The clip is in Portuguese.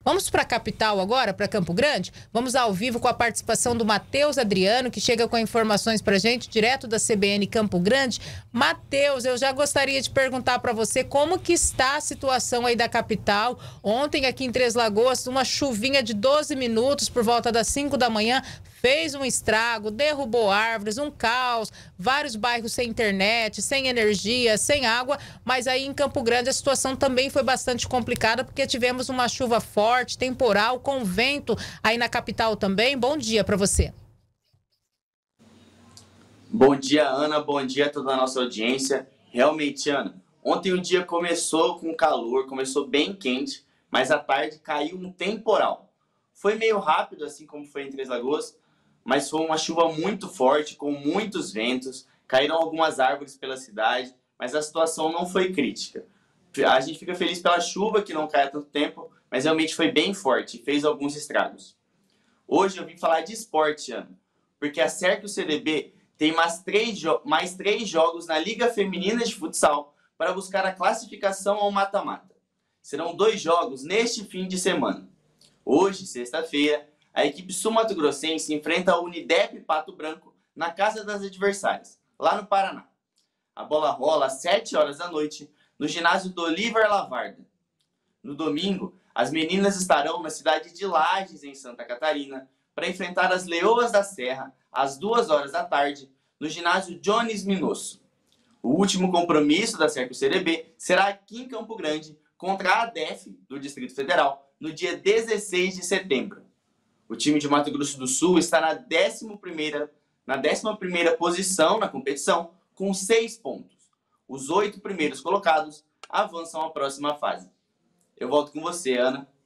Vamos para a capital agora, para Campo Grande? Vamos ao vivo com a participação do Matheus Adriano, que chega com informações para a gente, direto da CBN Campo Grande. Matheus, eu já gostaria de perguntar para você como que está a situação aí da capital. Ontem aqui em Três Lagoas, uma chuvinha de 12 minutos por volta das 5 da manhã, fez um estrago, derrubou árvores, um caos, vários bairros sem internet, sem energia, sem água, mas aí em Campo Grande a situação também foi bastante complicada porque tivemos uma chuva forte, temporal, com vento aí na capital também. Bom dia para você. Bom dia, Ana, bom dia a toda a nossa audiência. Realmente, Ana, ontem o dia começou com calor, começou bem quente, mas à tarde caiu um temporal. Foi meio rápido, assim como foi em Três Lagoas, mas foi uma chuva muito forte, com muitos ventos, caíram algumas árvores pela cidade, mas a situação não foi crítica. A gente fica feliz pela chuva, que não cai há tanto tempo, mas realmente foi bem forte e fez alguns estragos. Hoje eu vim falar de esporte, Ana, porque a Cercle CDB tem mais três jogos na Liga Feminina de Futsal para buscar a classificação ao mata-mata. Serão 2 jogos neste fim de semana. Hoje, sexta-feira, a equipe sul-mato-grossense enfrenta a Unidep Pato Branco na casa das adversárias, lá no Paraná. A bola rola às 7 horas da noite no ginásio do Oliver Lavarda. No domingo, as meninas estarão na cidade de Lages, em Santa Catarina, para enfrentar as Leoas da Serra às 2 horas da tarde no ginásio Jones Minosso. O último compromisso da Cercle CDB será aqui em Campo Grande contra a ADEF do Distrito Federal no dia 16 de setembro. O time de Mato Grosso do Sul está na 11ª posição na competição, com 6 pontos. Os 8 primeiros colocados avançam à próxima fase. Eu volto com você, Ana.